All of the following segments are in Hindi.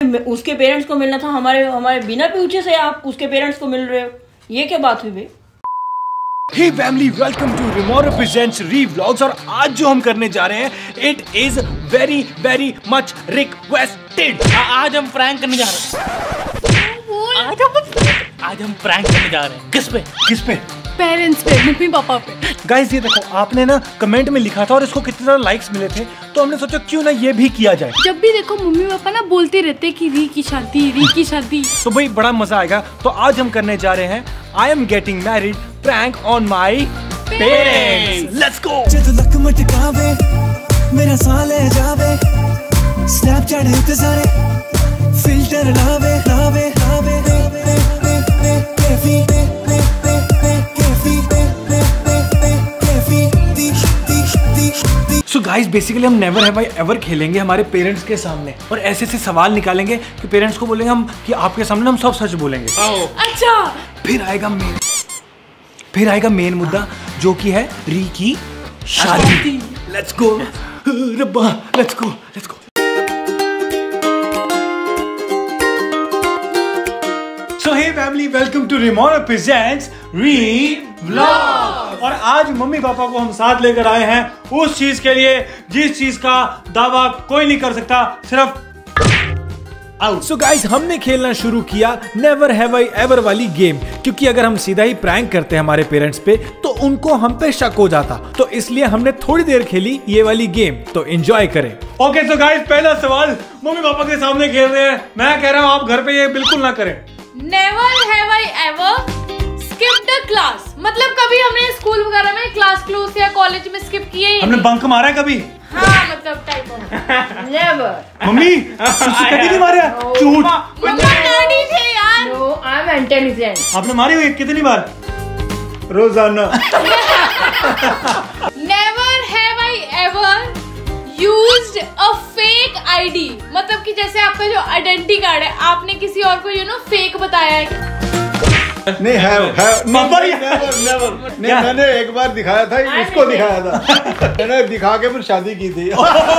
उसके पेरेंट्स को मिलना था, हमारे बिना पूछे से आप उसके पेरेंट्स को मिल रहे हो, ये क्या बात हुई भाई? Hey family, welcome to Remora Presents Revlogs और आज जो हम करने जा रहे हैं it is very much requested। आज हम प्रैंक करने जा रहे हैं। आज हम प्रैंक करने जा रहे हैं। किस पे? पेरेंट्स पे, मम्मी पापा पे। गाइस ये देखो, आपने ना कमेंट में लिखा था और इसको कितने सारे लाइक्स मिले थे, तो हमने सोचा क्यों ना ये भी किया जाए। जब भी देखो मम्मी पापा ना बोलते रहते कि री की शादी। तो भाई बड़ा मजा आएगा। तो आज हम करने जा रहे हैं I am getting married prank on my parents। Let's go। जद लक मटकावे मेरा साले जावे, स्नैपचैट हिट सारे फिल्टर लावे So guys, basically हम नेवर हैव आई एवर खेलेंगे हमारे पेरेंट्स के सामने और ऐसे सवाल निकालेंगे कि पेरेंट्स को बोलेंगे हम कि आपके सामने हम सब सच बोलेंगे। अच्छा, फिर आएगा मेन मुद्दा जो कि है री की शादी। लेट्स गो रब्बा, let's go. So hey family, welcome to Remora Presents Revlogs। और आज मम्मी पापा को हम साथ लेकर आए हैं उस चीज के लिए जिस चीज का दावा कोई नहीं कर सकता, सिर्फ आउट। सो गाइस, हमने खेलना शुरू किया नेवर हैव आई एवर वाली गेम, क्योंकि अगर हम सीधा ही प्रैंक करते हमारे पेरेंट्स पे तो उनको हम पे शक हो जाता, तो इसलिए हमने थोड़ी देर खेली ये वाली गेम। तो एंजॉय करें। ओके सो गाइस, पहला सवाल मम्मी पापा के सामने खेल रहे हैं। मैं कह रहा हूँ आप घर पे ये बिल्कुल ना करें। Never have I ever skipped a class. मतलब कभी हमने स्कूल वगैरह में क्लास या कॉलेज में स्किप किए ही हमने बंक मारा है कभी? हाँ, मतलब टाइप ऑफ नेवर। मम्मी कभी नहीं मारा? झूठ। मम्मा डैडी थे यार। No, I am intelligent. आपने मारी हुई कितनी बार? रोजाना। Never have I ever used a fake ID. मतलब कि जैसे आपका जो आइडेंटिटी कार्ड है, आपने किसी और को फेक बताया है। नहीं है नेवर। मैंने एक बार दिखाया था, इसको दिखाया था मैंने दिखा के फिर शादी की थी।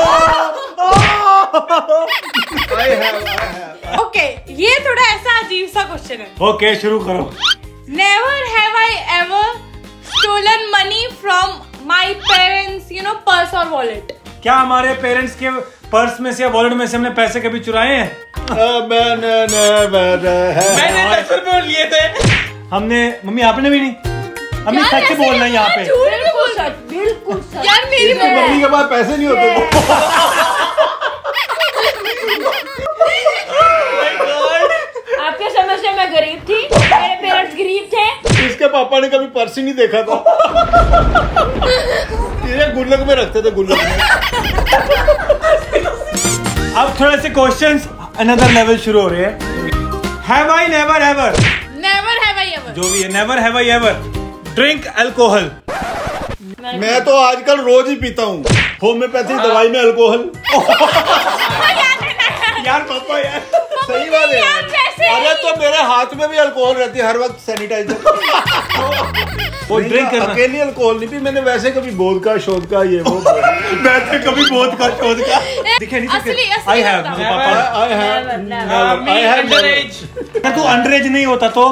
ओके, ये थोड़ा ऐसा अजीब सा क्वेश्चन है। ओके, शुरू करो। Never have I ever stolen money from my parents purse और वॉलेट। क्या हमारे पेरेंट्स के पर्स में से या वॉलेट में से हमने पैसे कभी चुराए हैं? मैंने 10 रुपए लिए थे। हमने, मम्मी आपने भी नहीं? मम्मी सच बोलना है यहाँ पे। बिल्कुल सच। यार मेरी मम्मी के पास पैसे नहीं होते। आपके समझ से मैं गरीब थी, मेरे पेरेंट्स गरीब थे। इसके पापा ने कभी पर्स ही नहीं देखा था। ये गुल्लक में रखते थे, गुल्लक में। अब थोड़े से क्वेश्चंस अनदर लेवल शुरू हो रहे हैं। Have I never ever? Never have I ever जो भी है, never have I ever drink alcohol? मैं तो आजकल रोज ही पीता हूँ होम्योपैथिक दवाई में अल्कोहल। यार पापा यार, सही बात है। अरे तो मेरे हाथ में भी अल्कोहल रहती है हर वक्त, सैनिटाइजर। वो ड्रिंक करना अकेली अल्कोहल नहीं पी मैंने, वैसे कभी वोदका शोदका ये वो। वैसे कभी वोदका शोदका दिखे नहीं सकते। I have underage. तू अंडरएज नहीं होता तो?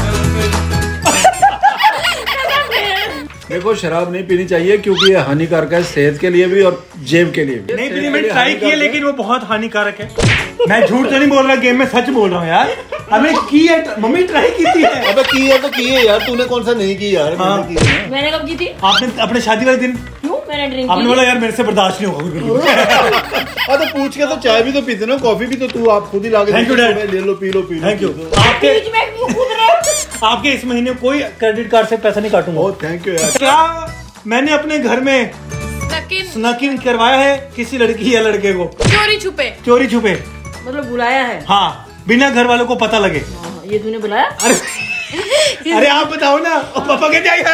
देखो, शराब नहीं पीनी चाहिए क्योंकि ये हानिकारक है सेहत के लिए भी और जेब के लिए भी। नहीं पीनी, मैंने ट्राई किया लेकिन वो बहुत हानिकारक है। मैं झूठ तो नहीं बोल रहा, गेम में सच बोल रहा हूँ यार। हमने की है, मम्मी ट्राई की थी। अबे की है तो की है यार, तूने कौन सा नहीं की यार? हाँ। मैंने की है। मैंने कब की थी? आपने अपने शादी वाले दिन? क्यों मैंने ड्रिंक आपने बोला यार मेरे से बर्दाश्त नहीं होगा। तो पूछ के तो चाय भी तो पीते ना, कॉफी भी तो तू आप खुद ही ला के ले लो, पी लो। Thank you. आपके इस महीने कोई क्रेडिट कार्ड से पैसा नहीं काटूंगा। थैंक यू यार। क्या मैंने अपने घर में स्नैकिंग करवाया है किसी लड़की या लड़के को? चोरी छुपे। मतलब बुलाया है? हाँ, बिना घर वालों को पता लगे। ये तूने बुलाया? अरे आप बताओ ना। पापा कहते हैं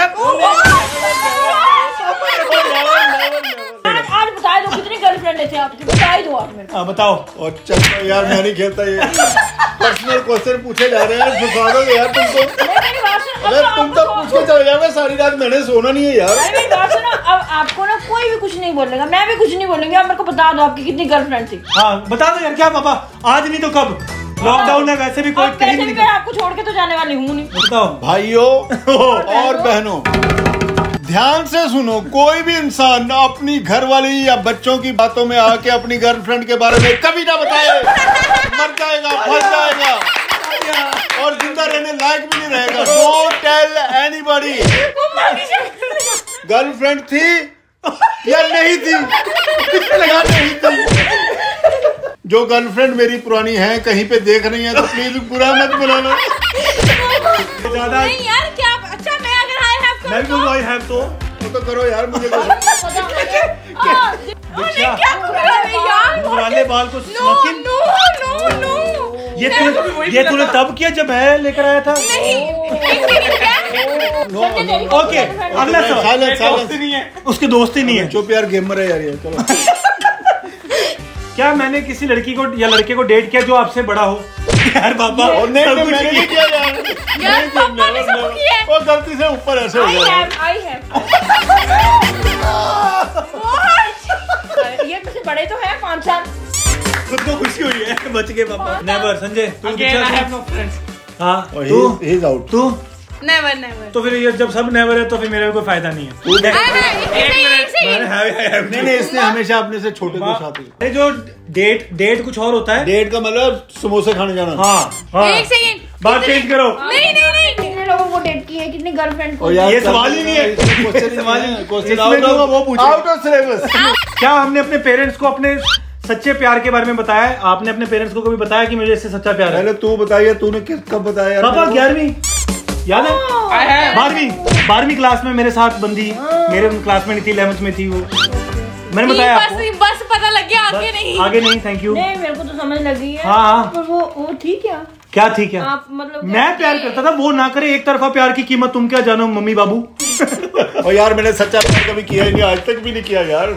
आज बता दो कितने गर्लफ्रेंड थे आपके, बता ही दो आप मेरे को। बताओ। और चलो यार, मैं नहीं खेलता ये। पर्सनल क्वेश्चन पूछे जा रहे हैं, फंसा दोगे यार तुमको। मेरी बात सुन, अरे तुम तो पूछ के चले जाओगे सारी रात, मैंने सोना नहीं है यार। अरे बात सुनो, अब आपको ना कोई भी कुछ नहीं बोलेगा, मैं भी कुछ नहीं बोलूंगी। आप मेरे को बता दो आपकी कितनी गर्लफ्रेंड थी। हाँ बता दो यार, क्या पापा आज नहीं तो कब? लॉकडाउन है, वैसे भी कोई कहीं नहीं। मैं आपको छोड़ के तो जाने वाली हूँ नहीं। बताओ भाइयों और बहनों, ध्यान से सुनो, कोई भी इंसान अपनी घरवाली या बच्चों की बातों में आके अपनी गर्लफ्रेंड के बारे में कभी ना बताए, मर जाएगा, फंस जाएगा और जिंदा रहने लायक भी नहीं रहेगा। Don't tell anybody. गर्लफ्रेंड थी या नहीं थी, किसने लगा नहीं थी। जो गर्लफ्रेंड मेरी पुरानी है कहीं पे देख रही है तो प्लीज बुरा मत बुलाना। ज्यादा नहीं यार क्या, अच्छा मैं अगर आई हैव मैं भी बोलूँ आई हैव तो करो यार, मुझे तो वाले बाल को स्मोकिंग। नो ये तूने तब किया जब मैं लेकर आया था। ओके अगला सवाल। उसके दोस्त ही नहीं है। चुप यार, गेमर है यार ये। चलो क्या मैंने किसी लड़की को या लड़के को डेट किया जो आपसे बड़ा हो? यार पापा मैंने नहीं किया यार, यार पापा ने सब किया है। वो गलती से ऊपर ऐसे हो गया। ये मुझसे बड़े तो है 5 साल। खुद को खुशी हुई है, बच गए पापा। नेवर। संजय तू Again, I have no friends. हाँ He is out. तू नेवर तो फिर ये जब सब नेवर है तो फिर मेरे कोई फायदा नहीं है। नहीं, इसने हमेशा अपने से छोटे को साथ ही। नहीं, जो डेट कुछ और होता है। डेट का मतलब समोसे खाने जाना। हाँ एक सेकंड, बात चेंज करो। नहीं कितने लोगों को डेट की है, कितनी गर्लफ्रेंड को? ये सवाल ही नहीं है। Question out of syllabus. क्या हमने अपने पेरेंट्स को अपने सच्चे प्यार के बारे में बताया है? आपने अपने पेरेंट्स को कभी बताया कि मुझे इससे सच्चा प्यार है? पहले तू बताइए, तूने कब बताया? पापा 11वीं याद है? 12वीं क्लास में मेरे साथ बंदी, मेरे क्लासमेट थी, 11th में थी वो। मैंने बताया आपको। बस पता लग गया, आगे नहीं। Thank you. नहीं, मेरे को तो समझ लगी है। हाँ पर वो थी क्या थी क्या? आप मतलब मैं प्यार करता था, वो ना करे। एक तरफा प्यार की कीमत तुम क्या जानो मम्मी बाबू। और यार मैंने सच्चा प्यार कभी किया ही नहीं, आज तक भी नहीं किया यार।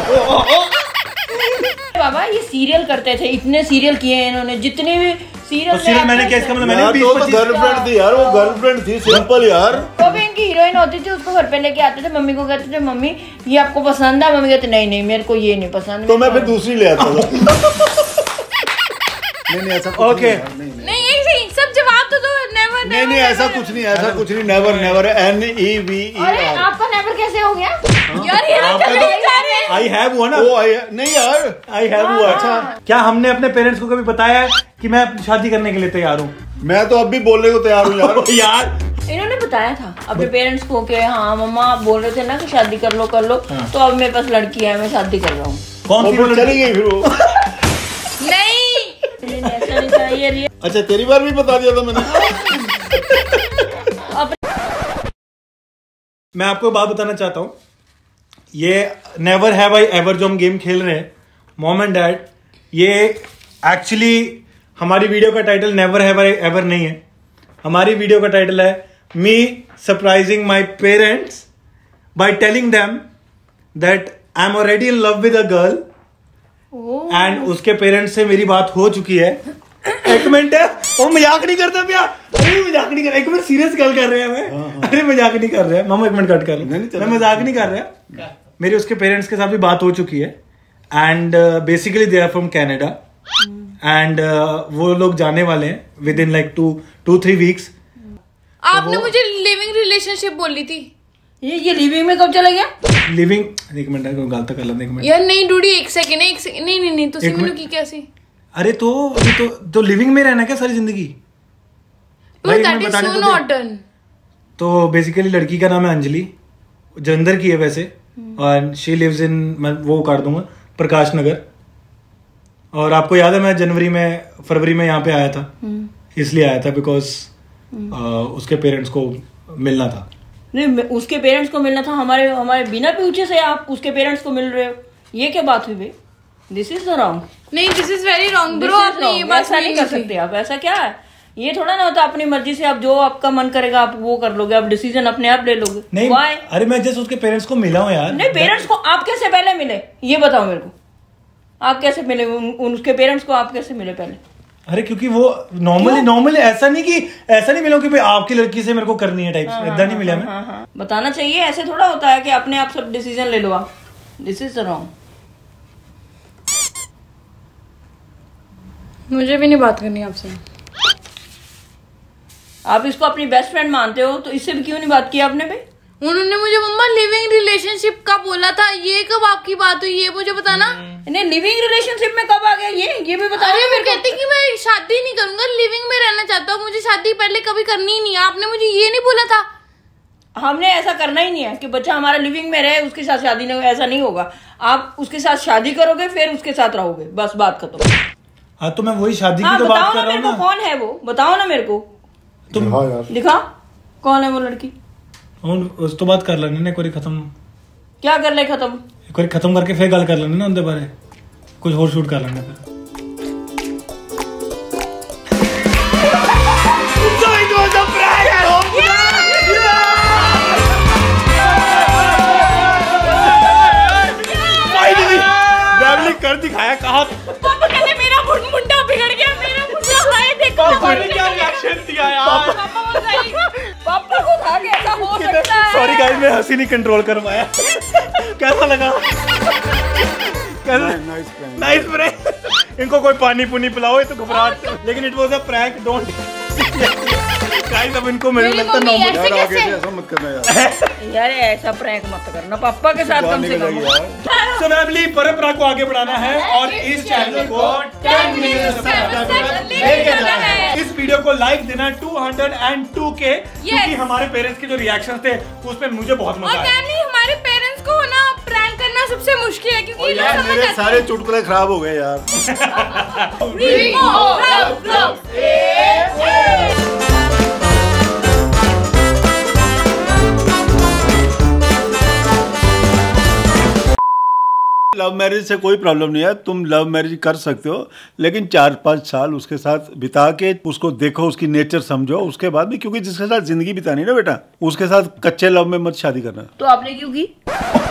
बाबा ये सीरियल करते थे, इतने सीरियल किए हैं इन्होंने, जितने भी सीरियल मैंने क्या इसका मतलब? मैंने गर्लफ्रेंड थी यार, वो गर्लफ्रेंड थी सिंपल यार। तो भी इनकी हीरोइन होती थी, उसको घर पे लेके आते थे, मम्मी को कहते थे मम्मी ये आपको पसंद है? मम्मी कहते नहीं मेरे को ये नहीं पसंद। तो मैं फिर दूसरी ले आता था। नहीं ऐसा ओके नहीं, एक सेकंड, सब जवाब तो दो। नेवर नहीं ऐसा कुछ नहीं, ऐसा कुछ नहीं। Never NEVER। अरे आपका नेवर कैसे हो गया यार, ये ना चले जा रहे हैं। आई हैव हुआ ना। नहीं यार, आई हैव हुआ। अच्छा क्या हमने अपने पेरेंट्स को कभी बताया है कि मैं शादी करने के लिए तैयार हूँ? मैं तो अब भी बोलने को तैयार हूँ यार। यार इन्होंने बताया था अपने पेरेंट्स को कि हाँ मम्मा आप बोल रहे थे ना कि शादी कर लो तो अब मेरे पास लड़की है, मैं शादी कर रहा हूँ। कौन सी चली गई फिर वो? नहीं, ऐसा नहीं चाहिए। अच्छा तेरी बार भी बता दिया था मैंने। मैं आपको बात बताना चाहता हूँ, ये नेवर हैव आई एवर जो हम गेम खेल रहे हैं मॉम एंड डैड, ये एक्चुअली हमारी वीडियो का title never have I ever नहीं है। हमारी वीडियो का टाइटल है me surprising my parents by telling them that I am already in love with a girl and उसके पेरेंट्स से मेरी बात हो चुकी है। एक मिनट है, वो मजाक नहीं करता भैया, अरे मजाक नहीं कर, एक मिनट सीरियस गल कर रहे हैं मैं। अरे मजाक नहीं कर रहे हैं मामा, एक मिनट कट कर लो। मैं मजाक नहीं कर रहा। मेरी उसके पेरेंट्स के साथ भी बात हो चुकी है and basically they are from Canada and वो लोग जाने वाले हैं विद इन लाइक 2-3 वीक्स। आपने मुझे लिविंग रिलेशनशिप बोली थी। ये लिविंग में कब चला गया? लिविंग, एक मिनट गलत कर लें, एक मिनट यार नहीं डूडी, एक सेकंड नहीं तो सिमनु की कैसी? अरे तो लिविंग में रहना क्या सारी जिंदगी? तो बेसिकली लड़की का नाम है अंजलि, जलंधर की है वैसे, और शी लिव्स इन, मैं वो कर दूंगा, प्रकाश नगर। और आपको याद है मैं फरवरी में यहाँ पे आया था, इसलिए आया था बिकॉज उसके पेरेंट्स को मिलना था। नहीं उसके पेरेंट्स को मिलना था, हमारे बिना पूछे से आप उसके पेरेंट्स को मिल रहे हो, ये क्या बात हुई भाई? This is wrong. नहीं this is very wrong bro, आपने ये बात ऐसा नहीं कर सकते आप। ऐसा क्या है, ये थोड़ा ना होता अपनी मर्जी से आप जो आपका मन करेगा आप वो कर लोगे, आप डिसीजन अपने आप ले लोगे। नहीं अरे मैं जस्ट उसके पेरेंट्स को मिला हूँ यार। नहीं पेरेंट्स को आप कैसे पहले मिले ये बताओ मेरे को, आप कैसे मिले उसके पेरेंट्स को, आप कैसे मिले पहले? अरे क्योंकि वो नॉर्मली ऐसा नहीं मिला कि भाई आपकी लड़की से मेरे को करनी है टाइप से, इतना नहीं मिला मैं। बताना चाहिए, ऐसे थोड़ा होता है कि अपने आप सब डिसीजन ले लो आप। This is the wrong. मुझे भी नहीं बात करनी आपसे। आप इसको अपनी बेस्ट फ्रेंड मानते हो तो इससे भी क्यों नहीं बात की आपने भाई? उन्होंने मुझे मम्मा लिविंग रिलेशनशिप का बोला था, ये कब आपकी बात हुई ये मुझे बताना। नहीं, लिविंग रिलेशनशिप में कब आ गया ये भी बता। अरे मैं कहती कि मैं शादी नहीं करूंगा, लिविंग में रहना चाहता हूँ, मुझे शादी पहले कभी करनी ही नहीं है। आपने मुझे ये नहीं बोला था। हमने ऐसा करना ही नहीं है कि बच्चा हमारा लिविंग में रहे उसके साथ शादी नहीं, ऐसा नहीं होगा। आप उसके साथ शादी करोगे फिर उसके साथ रहोगे, बस बात खत्म। हाँ तो मैं वही शादी की तो बात कर रहा हूँ ना। कौन है वो, बताओ ना मेरे को। तुम दिखा कौन है वो लड़की। उस तो बात कर लेने ना, एक बार खत्म। क्या कर ले खत्म? एक बार खत्म करके फिर गल कर लेने ना उनके बारे, कुछ और शूट कर लेंगे फिर। कर दिखाया, कहा पापा कहते मेरा मुंडा बिगड़ गया, मेरा मुंडा हाय देखो। पापा ने क्या रिएक्शन दिया यार। पापा को खा के ऐसा हो सकता है। सॉरी गाइस, मैं हंसी नहीं कंट्रोल कर पाया। कैसा लगा? Nice prank. इनको कोई पानी पुनी पिलाओ, ये तो घबराहट। लेकिन it was a prank, don't guys. अब इनको मेरे लगता है नॉर्मल यार, आगे से ऐसा मत करना यार। यार ऐसा प्रैंक मत करना पापा के साथ कम से कम। सो फैमिली, परंपरा को आगे बढ़ाना है और इस चैनल को 10 मिलियन सब्सक्राइबर लेके जाना है। इस वीडियो को लाइक देना 202K, क्योंकि हमारे पेरेंट्स के जो रिएक्शंस थे उस पे मुझे बहुत मजा आया। और हमारे पेरेंट्स को ना प्रैंक करना सबसे मुश्किल है, क्योंकि यार मेरे सारे चुटकुले खराब हो गए यार। लव मैरिज से कोई प्रॉब्लम नहीं है, तुम लव मैरिज कर सकते हो, लेकिन 4-5 साल उसके साथ बिता के उसको देखो, उसकी नेचर समझो, उसके बाद भी, क्योंकि जिसके साथ जिंदगी बितानी ना बेटा, उसके साथ कच्चे लव में मत शादी करना। तो आपने क्यों की?